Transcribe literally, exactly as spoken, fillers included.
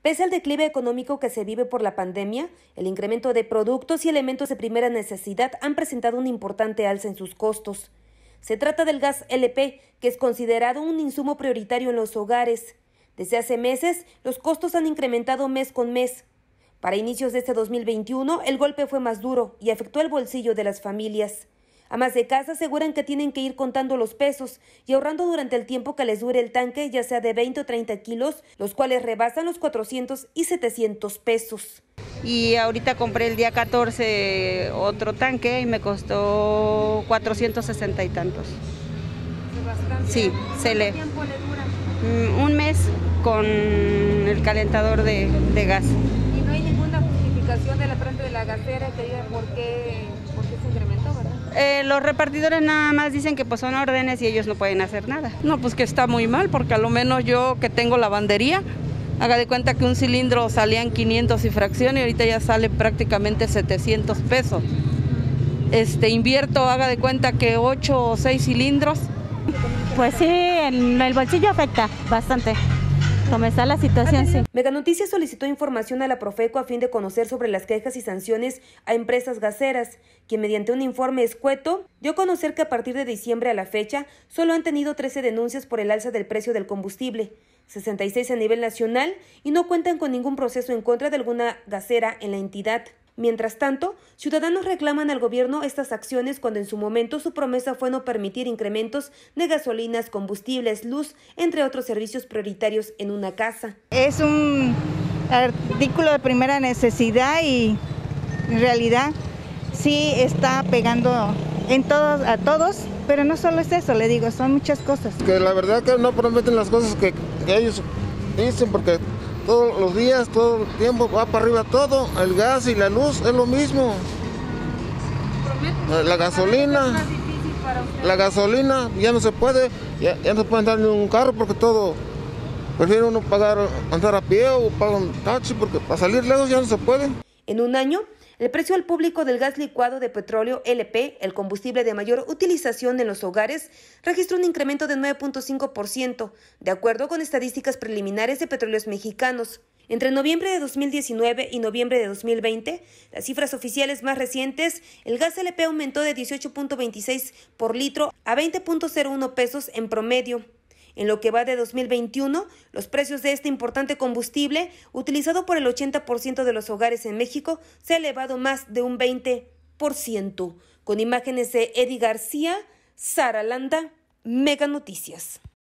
Pese al declive económico que se vive por la pandemia, el incremento de productos y elementos de primera necesidad han presentado un importante alza en sus costos. Se trata del gas L P, que es considerado un insumo prioritario en los hogares. Desde hace meses, los costos han incrementado mes con mes. Para inicios de este dos mil veintiuno, el golpe fue más duro y afectó el bolsillo de las familias. Amas de casa aseguran que tienen que ir contando los pesos y ahorrando durante el tiempo que les dure el tanque, ya sea de veinte o treinta kilos, los cuales rebasan los cuatrocientos y setecientos pesos. Y ahorita compré el día catorce otro tanque y me costó cuatrocientos sesenta y tantos. Bastante. Sí, se le... ¿Cuánto tiempo le dura? Un mes con el calentador de, de gas. Y no hay ninguna justificación de la frente de la gasera que diga por qué, por qué se incrementó, ¿verdad? Eh, los repartidores nada más dicen que pues son órdenes y ellos no pueden hacer nada. No, pues que está muy mal, porque a lo menos yo que tengo lavandería, haga de cuenta que un cilindro salía en quinientos y fracción y ahorita ya sale prácticamente setecientos pesos. Este, invierto, haga de cuenta que ocho o seis cilindros. Pues sí, el, el bolsillo afecta bastante. Como está la situación, sí. Mega Noticias solicitó información a la Profeco a fin de conocer sobre las quejas y sanciones a empresas gaseras, quien mediante un informe escueto dio a conocer que a partir de diciembre a la fecha solo han tenido trece denuncias por el alza del precio del combustible, sesenta y seis a nivel nacional, y no cuentan con ningún proceso en contra de alguna gasera en la entidad. Mientras tanto, ciudadanos reclaman al gobierno estas acciones cuando en su momento su promesa fue no permitir incrementos de gasolinas, combustibles, luz, entre otros servicios prioritarios en una casa. Es un artículo de primera necesidad y en realidad sí está pegando en todos, a todos, pero no solo es eso, le digo, son muchas cosas. Que la verdad que no prometen las cosas que, que ellos dicen, porque todos los días, todo el tiempo va para arriba todo, el gas y la luz es lo mismo. La gasolina, la gasolina ya no se puede, ya, ya no se puede andar en un carro porque todo, prefiere uno pagar, andar a pie o pagar un taxi porque para salir lejos ya no se puede. En un año, el precio al público del gas licuado de petróleo L P, el combustible de mayor utilización en los hogares, registró un incremento de nueve punto cinco por ciento, de acuerdo con estadísticas preliminares de Petróleos Mexicanos. Entre noviembre de dos mil diecinueve y noviembre de dos mil veinte, las cifras oficiales más recientes, el gas L P aumentó de dieciocho punto veintiséis por litro a veinte punto cero uno pesos en promedio. En lo que va de dos mil veintiuno, los precios de este importante combustible, utilizado por el ochenta por ciento de los hogares en México, se ha elevado más de un veinte por ciento. Con imágenes de Eddie García, Sara Landa, Mega Noticias.